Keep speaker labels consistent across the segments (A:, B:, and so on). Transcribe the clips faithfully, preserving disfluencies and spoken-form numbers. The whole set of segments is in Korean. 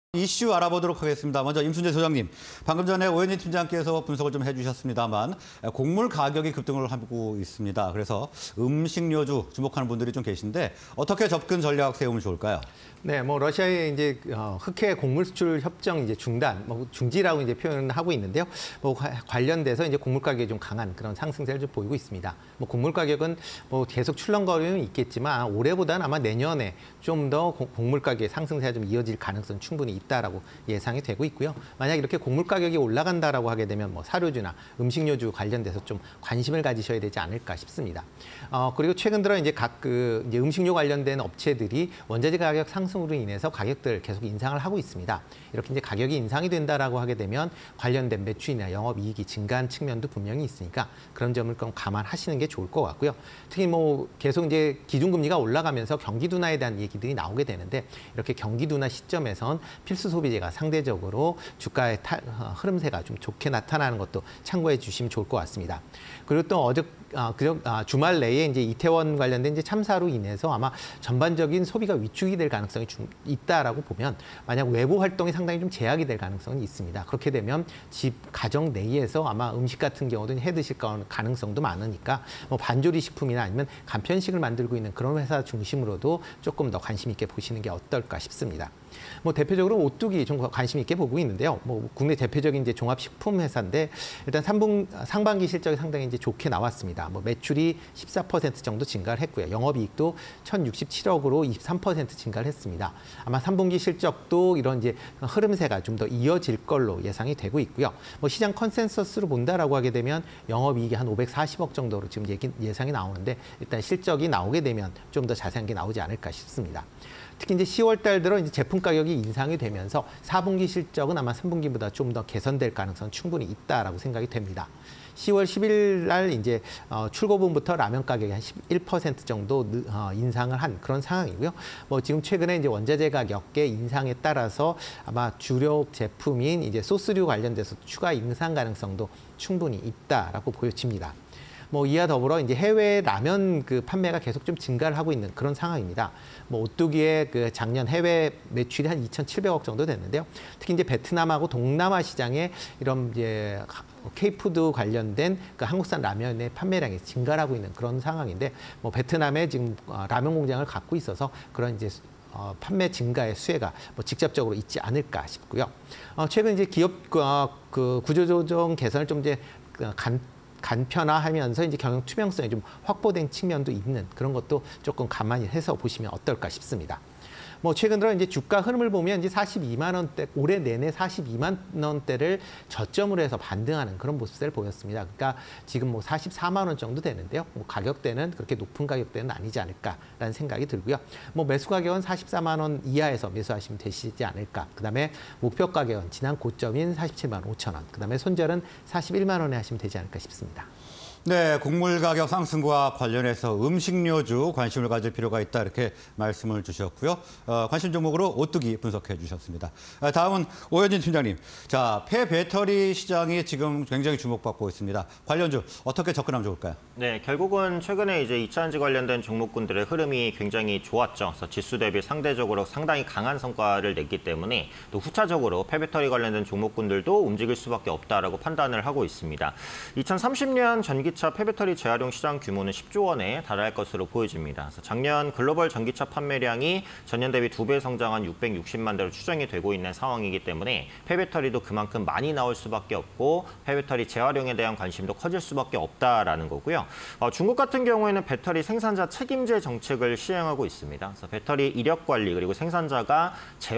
A: 이슈 알아보도록 하겠습니다. 먼저 임순재 소장님, 방금 전에 오현진 팀장께서 분석을 좀 해주셨습니다만 곡물 가격이 급등을 하고 있습니다. 그래서 음식료주 주목하는 분들이 좀 계신데 어떻게 접근 전략 세우면 좋을까요?
B: 네, 뭐 러시아의 이제 흑해 곡물 수출 협정 이제 중단, 뭐 중지라고 이제 표현을 하고 있는데요. 뭐 관련돼서 이제 곡물 가격이 좀 강한 그런 상승세를 좀 보이고 있습니다. 뭐 곡물 가격은 뭐 계속 출렁거리는 있겠지만 올해보다는 아마 내년에 좀 더 곡물 가격의 상승세가 좀 이어질 가능성 충분히 있다라고 예상이 되고 있고요. 만약 이렇게 곡물 가격이 올라간다라고 하게 되면 뭐 사료주나 음식료주 관련돼서 좀 관심을 가지셔야 되지 않을까 싶습니다. 어, 그리고 최근 들어 이제 각 그 이제 음식료 관련된 업체들이 원자재 가격 상승으로 인해서 가격들 계속 인상을 하고 있습니다. 이렇게 이제 가격이 인상이 된다라고 하게 되면 관련된 매출이나 영업이익이 증가한 측면도 분명히 있으니까 그런 점을 좀 감안하시는 게 좋을 것 같고요. 특히 뭐 계속 이제 기준금리가 올라가면서 경기 둔화에 대한 얘기들이 나오게 되는데 이렇게 경기 둔화 시점에선 필수 소비재가 상대적으로 주가의 타, 흐름세가 좀 좋게 나타나는 것도 참고해 주시면 좋을 것 같습니다. 그리고 또 어제 아, 그, 아, 주말 내에 이제 이태원 관련된 이제 참사로 인해서 아마 전반적인 소비가 위축이 될 가능성이 좀 있다라고 보면 만약 외부 활동이 상당히 좀 제약이 될 가능성이 있습니다. 그렇게 되면 집 가정 내에서 아마 음식 같은 경우도 해 드실 가능성도 많으니까 뭐 반조리 식품이나 아니면 간편식을 만들고 있는 그런 회사 중심으로도 조금 더 관심 있게 보시는 게 어떨까 싶습니다. 뭐 대표적으로 오뚜기 좀 관심 있게 보고 있는데요. 뭐 국내 대표적인 이제 종합식품 회사인데 일단 삼분 상반기 실적이 상당히 이제 좋게 나왔습니다. 뭐 매출이 십사 퍼센트 정도 증가를 했고요. 영업이익도 천육십칠억으로 이십삼 퍼센트 증가를 했습니다. 아마 삼 분기 실적도 이런 이제 흐름세가 좀 더 이어질 걸로 예상이 되고 있고요. 뭐 시장 컨센서스로 본다라고 하게 되면 영업이익이 한 오백사십억 정도로 지금 얘기, 예상이 나오는데 일단 실적이 나오게 되면 좀 더 자세한 게 나오지 않을까 싶습니다. 특히 이제 시월 달 들어 이제 제품 가격이 인상이 되면서 사 분기 실적은 아마 삼 분기보다 좀 더 개선될 가능성은 충분히 있다라고 생각이 됩니다. 시월 십일 날 이제 출고분부터 라면 가격이 한 십일 퍼센트 정도 인상을 한 그런 상황이고요. 뭐 지금 최근에 이제 원자재 가격의 인상에 따라서 아마 주력 제품인 이제 소스류 관련돼서 추가 인상 가능성도 충분히 있다라고 보여집니다. 뭐 이와 더불어 이제 해외 라면 그 판매가 계속 좀 증가를 하고 있는 그런 상황입니다. 뭐 오뚜기의 그 작년 해외 매출이 한 이천칠백억 정도 됐는데요. 특히 이제 베트남하고 동남아 시장에 이런 이제 K푸드 관련된 그 한국산 라면의 판매량이 증가를 하고 있는 그런 상황인데 뭐 베트남에 지금 라면 공장을 갖고 있어서 그런 이제 어, 판매 증가의 수혜가 뭐 직접적으로 있지 않을까 싶고요. 어, 최근 이제 기업 어, 그 구조조정 개선을 좀 이제 간 간편화하면서 이제 경영 투명성이 좀 확보된 측면도 있는 그런 것도 조금 감안히 해서 보시면 어떨까 싶습니다. 뭐 최근 들어 이제 주가 흐름을 보면 이제 사십이만 원대 올해 내내 사십이만 원대를 저점으로 해서 반등하는 그런 모습을 보였습니다. 그러니까 지금 뭐 사십사만 원 정도 되는데요. 뭐 가격대는 그렇게 높은 가격대는 아니지 않을까라는 생각이 들고요. 뭐 매수 가격은 사십사만 원 이하에서 매수하시면 되시지 않을까. 그다음에 목표 가격은 지난 고점인 사십칠만 오천 원. 그다음에 손절은 사십일만 원에 하시면 되지 않을까 싶습니다.
A: 네, 곡물 가격 상승과 관련해서 음식료주 관심을 가질 필요가 있다 이렇게 말씀을 주셨고요. 어, 관심 종목으로 오뚜기 분석해 주셨습니다. 아, 다음은 오현진 팀장님. 자, 폐배터리 시장이 지금 굉장히 주목받고 있습니다. 관련주 어떻게 접근하면 좋을까요?
C: 네, 결국은 최근에 이제 이차전지 관련된 종목군들의 흐름이 굉장히 좋았죠. 그래서 지수 대비 상대적으로 상당히 강한 성과를 냈기 때문에 또 후차적으로 폐배터리 관련된 종목군들도 움직일 수밖에 없다라고 판단을 하고 있습니다. 이천삼십 년 전기 전기차 폐배터리 재활용 시장 규모는 십조 원에 달할 것으로 보여집니다. 그래서 작년 글로벌 전기차 판매량이 전년 대비 두 배 성장한 육백육십만 대로 추정이 되고 있는 상황이기 때문에 폐배터리도 그만큼 많이 나올 수밖에 없고 폐배터리 재활용에 대한 관심도 커질 수밖에 없다라는 거고요. 어, 중국 같은 경우에는 배터리 생산자 책임제 정책을 시행하고 있습니다. 그래서 배터리 이력 관리 그리고 생산자가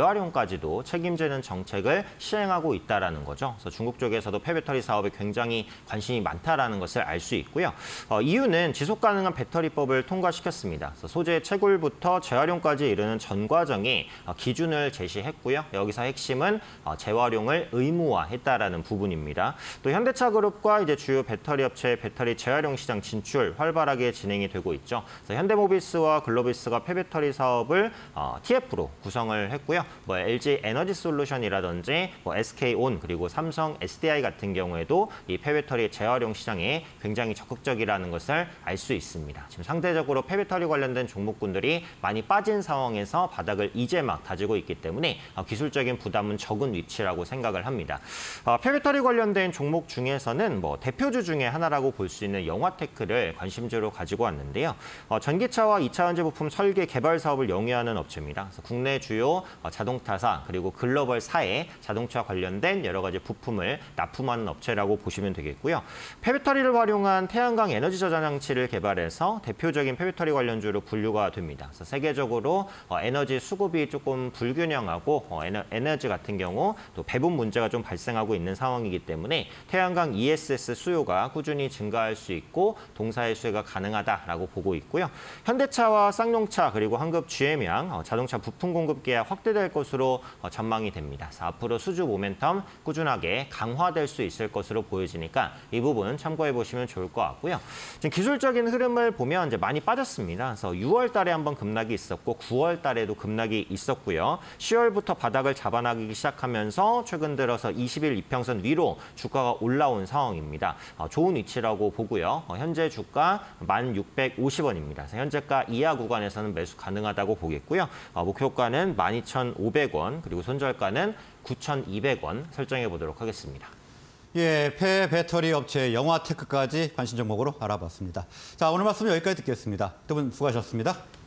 C: 재활용까지도 책임지는 정책을 시행하고 있다라는 거죠. 그래서 중국 쪽에서도 폐배터리 사업에 굉장히 관심이 많다라는 것을 알 수 있고요. 어, 이유는 지속 가능한 배터리법을 통과시켰습니다. 그래서 소재 채굴부터 재활용까지 이르는 전 과정에 어, 기준을 제시했고요. 여기서 핵심은 어, 재활용을 의무화했다라는 부분입니다. 또 현대차 그룹과 이제 주요 배터리 업체의 배터리 재활용 시장 진출 활발하게 진행이 되고 있죠. 그래서 현대모비스와 글로비스가 폐배터리 사업을 어, 티에프로 구성을 했고요. 뭐 엘지 에너지 솔루션이라든지 뭐 에스케이온 그리고 삼성 에스디아이 같은 경우에도 이 폐배터리 재활용 시장에 굉장히 굉장히 적극적이라는 것을 알 수 있습니다. 지금 상대적으로 폐배터리 관련된 종목군들이 많이 빠진 상황에서 바닥을 이제 막 다지고 있기 때문에 기술적인 부담은 적은 위치라고 생각을 합니다. 폐배터리 관련된 종목 중에서는 뭐 대표주 중에 하나라고 볼 수 있는 영화테크를 관심주로 가지고 왔는데요. 전기차와 이차전지 부품 설계 개발 사업을 영위하는 업체입니다. 그래서 국내 주요 자동차사 그리고 글로벌사의 자동차 관련된 여러 가지 부품을 납품하는 업체라고 보시면 되겠고요. 폐배터리를 활용한 태양광 에너지 저장 장치를 개발해서 대표적인 폐배터리 관련주로 분류가 됩니다. 그래서 세계적으로 에너지 수급이 조금 불균형하고 에너지 같은 경우 또 배분 문제가 좀 발생하고 있는 상황이기 때문에 태양광 이에스에스 수요가 꾸준히 증가할 수 있고 동사의 수혜가 가능하다라고 보고 있고요. 현대차와 쌍용차 그리고 한국 지엠양 자동차 부품 공급 계약 확대될 것으로 전망이 됩니다. 그래서 앞으로 수주 모멘텀 꾸준하게 강화될 수 있을 것으로 보여지니까 이 부분 참고해 보시면 좋을 것 같고요. 지금 기술적인 흐름을 보면 이제 많이 빠졌습니다. 그래서 유월 달에 한번 급락이 있었고 구월 달에도 급락이 있었고요. 시월부터 바닥을 잡아나가기 시작하면서 최근 들어서 이십 일 이평선 위로 주가가 올라온 상황입니다. 좋은 위치라고 보고요. 현재 주가 만 육백오십 원입니다. 현재가 이하 구간에서는 매수 가능하다고 보겠고요. 목표가는 만 이천오백 원 그리고 손절가는 구천이백 원 설정해 보도록 하겠습니다.
A: 예, 폐배터리 업체 영화테크까지 관심 종목으로 알아봤습니다. 자, 오늘 말씀 여기까지 듣겠습니다. 두 분 수고하셨습니다.